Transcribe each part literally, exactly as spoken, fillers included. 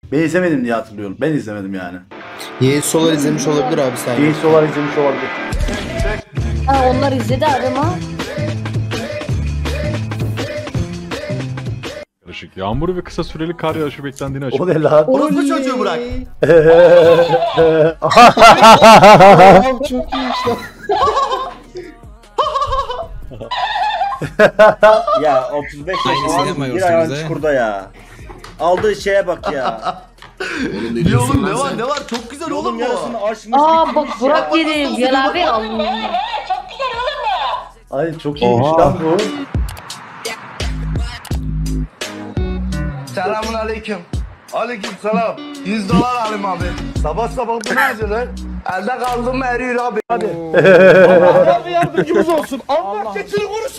Ben izlemedim diye hatırlıyorum. Ben izlemedim yani. Yeğiz Solar izlemiş olabilir abi sen. Yeğiz Solar izlemiş olabilir. Ha, onlar izledi adama. Karışık yağmur ve kısa süreli kar yağışı beklendiğini O açıkladı. ne lan? Orospu çocuğu bırak. Çok iyiymiş lan. Ya otuz beş yaşında bir hayvan çukurda ya. Aldığı şeye bak ya. Ne oğlum ne var ne var çok güzel oğlum Yolun bu. yarısını aşmış. Aa bitirmiş bak ya. Burak yedi. Gel abi Allah. Ay çok iyiymiş lan bu. Selamun aleyküm. Aleyküm selam. yüz dolar alayım abi. Sabah sabah bu ne acı lan? Elde kaldım eriyor abi. Hadi. Allah bir yardımcımız olsun. Allah keçini korusun.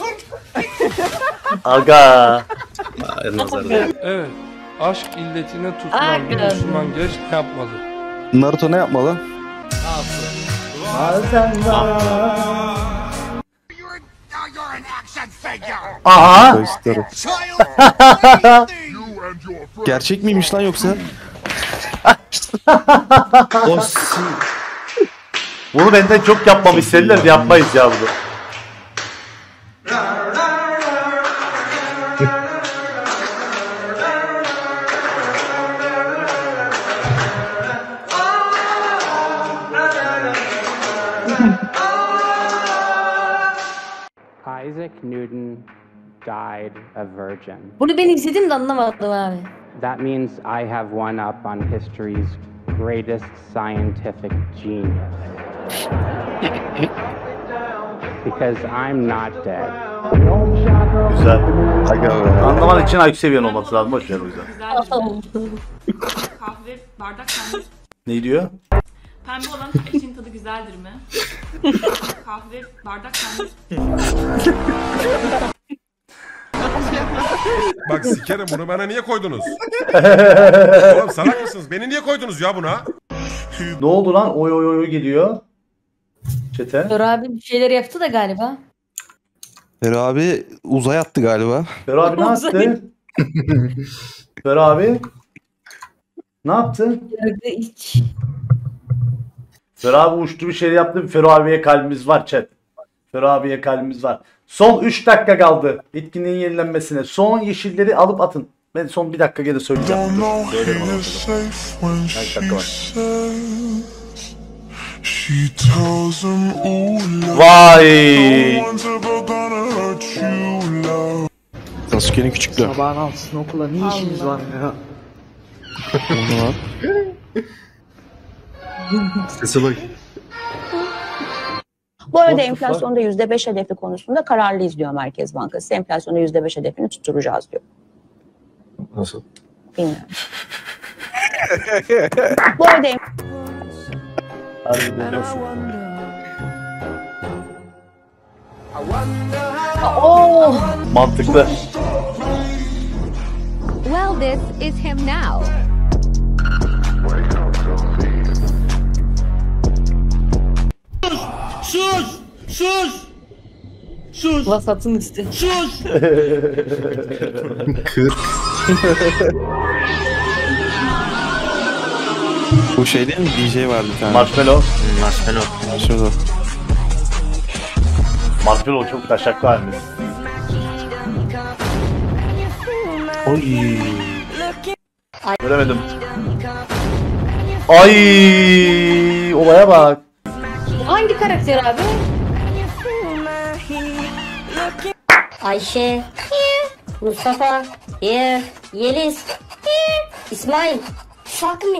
Aga. Evet. Aşk illetine tutulan bir Müslüman genç ne yapmalı? Naruto ne yapmalı? Aha. Gerçek miymiş lan yoksa? Bunu benden çok yapmamı istediler de yapmayız ya bunu. Isaac Newton died a virgin. Bunu ben izledim de anlamadım abi. That means I have one up on history's greatest scientific genius. Because I'm not dead. Güzel. Anlaman için I Q seviyen olması lazım. Boş ver o yüzden. Kahve, bardak pembe. Ne diyor? Pembe olan eşin tadı güzeldir mi? Kahve, bardak pembe. Bak sikerim bunu bana niye koydunuz? Oğlum salak mısınız? Beni niye koydunuz ya buna? Ne oldu lan? Oy oy oy geliyor. Çete. Dur abi bir şeyler yaptı da galiba. Fero abi uzay attı galiba. Fero abi ne yaptı? Fero abi ne yaptı? Yargı iç. Fero abi uçtu bir şey yaptı. Fero abiye kalbimiz var chat. Fero abiye kalbimiz var. Son üç dakika kaldı etkinliğin yenilenmesine. Son yeşilleri alıp atın. Ben son bir dakika gene söyleyeceğim. Söylerim onu sonra. Kaç dakika var? Vay! Sasuke'nin küçüklüğü. Sabahın altısında okula ne işiniz var ya? Onu var. Sese bak. Bu arada enflasyonda yüzde beş hedefi konusunda kararlıyız diyor Merkez Bankası. Enflasyonda yüzde beş hedefini tutturacağız diyor. Nasıl? Bilmiyorum. Bu arada Oh. Mantıklı. Well, this is him now. Sus! Sus! Sus! Vasatın üstü. Sus! Kır. Bu şey değil mi? D J vardı bir tane. Marshmallow. Marshmallow. Marshmallow. Marshmallow çok taşaklı halimiz. Oy. Göremedim. Ay, olaya bak. Hangi karakter abi? Ayşe, here. Mustafa, here. Yeliz, here. İsmail, fuck me.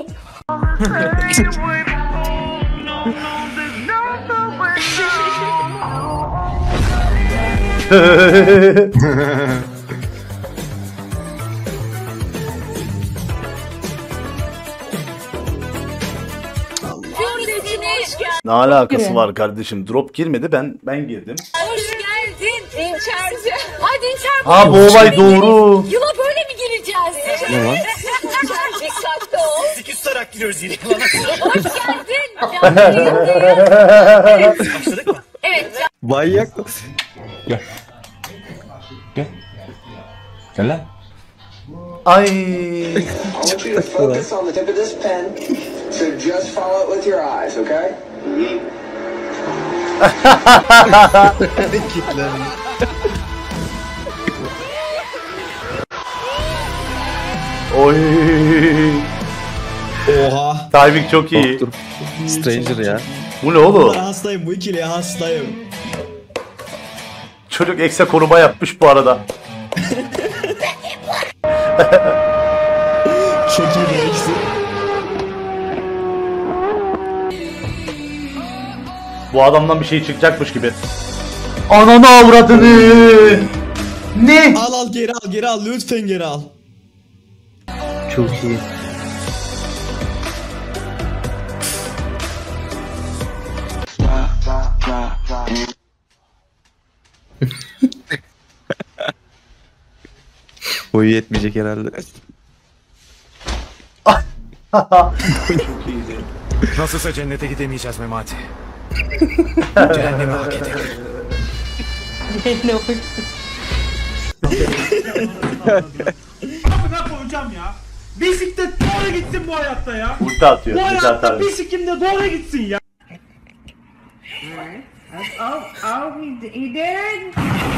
Ne alakası var kardeşim? Drop girmedi, ben ben girdim. Hoş geldin İnçerci. Hadi İnçer. Ha bu olay doğru. Yıla böyle mi gireceğiz? Ne var? Dikkatli ol. sekiz tutarak giriyoruz yine. Hoş geldin. Başladık mı? Evet. Manyak. Gel. Gel. Gel lan. Ay. Oy. Oha. Timing çok iyi. Doktor Stranger ya. Bu ne oğlum? Ben hastayım, bu ikiliye hastayım. Çocuk ekse koruma yapmış bu arada. Çok iyi bir eksi. Bu adamdan bir şey çıkacakmış gibi. Ananı avradını. Ne? Al al geri al geri al lütfen geri al. Çok iyi. Boyu yetmeyecek herhalde. Nasılsa cennete gidemeyeceğiz Memati. Cehennemi hak edelim. Amına koyacağım ya. Bisiklet doğru gitsin bu hayatta ya. Ulti atıyor. Bu ulti hayatta atar. bisiklet de doğru gitsin ya. Oh, oh, he, he did.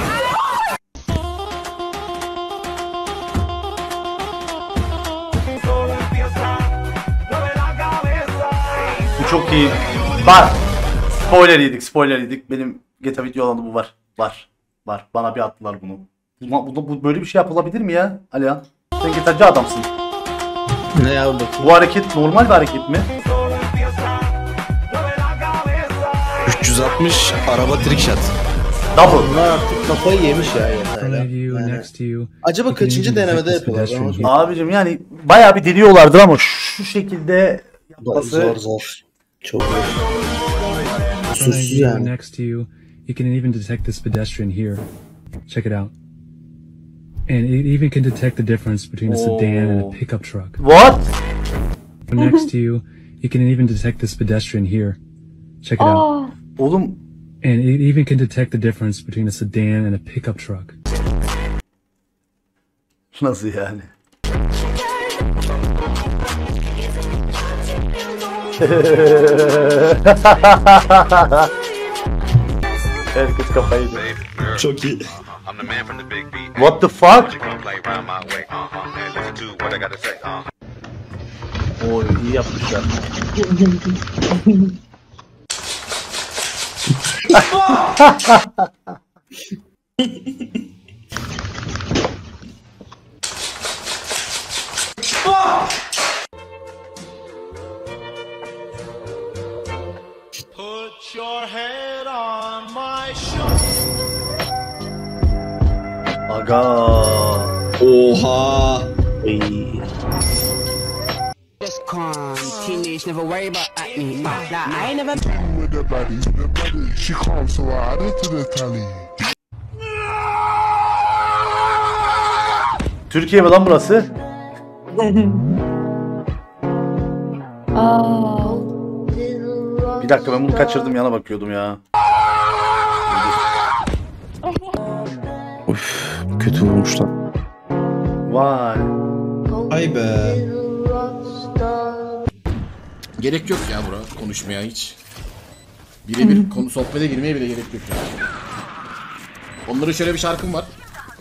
Bu çok iyi. Bak. Spoiler yedik, spoiler yedik. Benim G T A videolarında bu var. Var. Var. Bana bir attılar bunu. Bu, bu, bu böyle bir şey yapılabilir mi ya Alihan? Sen G T A'cı adamsın. Ne ya bakayım. Bu hareket normal bir hareket mi? üç yüz altmış araba trick shot. Double. Bunlar artık kafayı yemiş ya yeterli. Yani. Acaba kaçıncı denemede yapıyorlar? Abicim yani bayağı bir deliyorlardır ama şu şekilde yapması... Zor zor. Çok zor. Kusursuz yani. Next to you, it can even detect this pedestrian here. Check it out. And it even can detect the difference between a sedan and a pickup truck. What? Next to you, it can even detect this pedestrian here. Check it out. Oğlum. And it even can detect the difference between a sedan and a pickup truck. Nasıl yani? Herkes kafayı yedi. Çok iyi. What the fuck? Oy iyi yapmışlar. Put your head on my shoulder. Aga. Oha. Just calm, teenage, never worry about acne. Nah, I ain't never. With the body, the body, she calm, so I added to the tally. Türkiye mi lan burası? Aa. Bir dakika ben bunu kaçırdım yana bakıyordum ya. Of kötü vurmuşlar. Vay. Ay be. Gerek yok ya bura konuşmaya hiç. Birebir konu sohbete girmeye bile gerek yok ya. Onların şöyle bir şarkım var.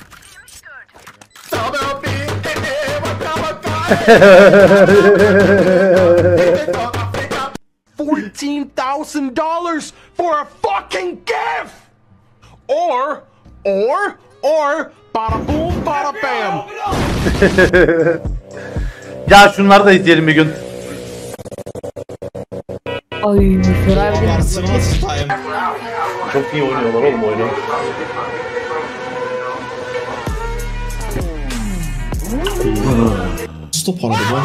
fourteen thousand dollars for a fucking gift! Or, or, or, bada boom, bada bam! Ya şunları da izleyelim bir gün. Ay Müslüman abi de Arsenal time. Çok iyi oynuyorlar oğlum oyunu. Stop aradı bu.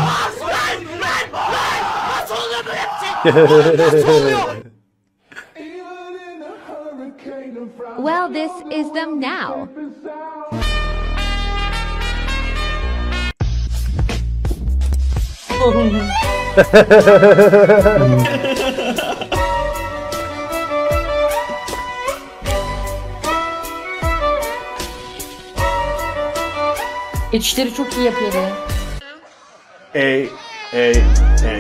Well, this is them now. Geçişleri çok iyi yapıyordu. Ey ey ey.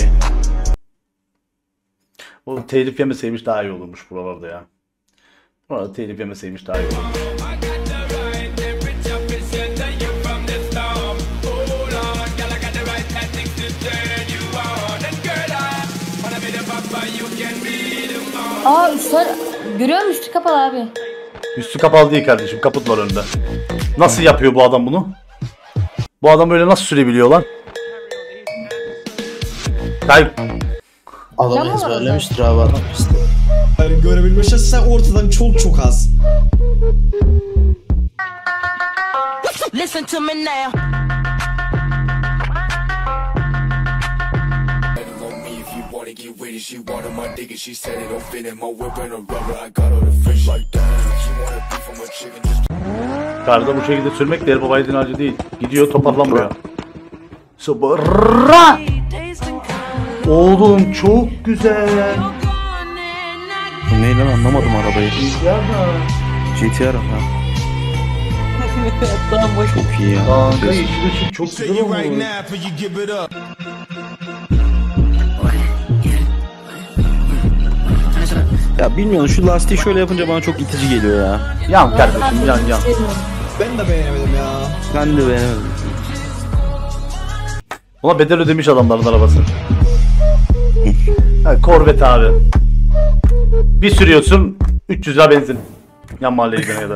O telif yemeseymiş daha iyi olurmuş buralarda ya. Burada telif yemeseymiş daha iyi olurmuş. Aa üstler görüyor musun? Üstü kapalı abi. Üstü kapalı değil kardeşim. Kaput var önünde. Nasıl yapıyor bu adam bunu? Bu adam böyle nasıl sürebiliyor lan? Kayıp. Adam Yapma ezberlemiştir abi adam işte. Yani görebilme şansı sen ortadan çok çok az. Listen to me now. Karda bu şekilde sürmek değer babaydın acı değil. Gidiyor toparlanmıyor. Sabırra! Oğlum çok güzel. Ne lan anlamadım arabayı. G T R ha. Çok iyi ya. Kanka yeşil ışık çok güzel olmuş. Ya bilmiyorum şu lastiği şöyle yapınca bana çok itici geliyor ya. Yan kardeşim yan yan. Ben de beğenemedim ya. Ben de beğenemedim. Ona bedel ödemiş adamların arabası. Ha, Corvette abi. Bir sürüyorsun üç yüz lira benzin. Yan mahalleye gidene kadar.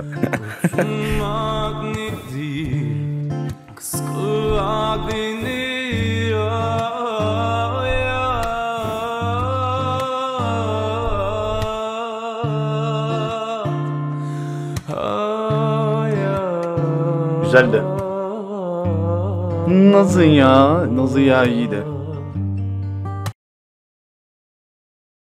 Güzeldi. Nazı ya, Nazı ya iyiydi.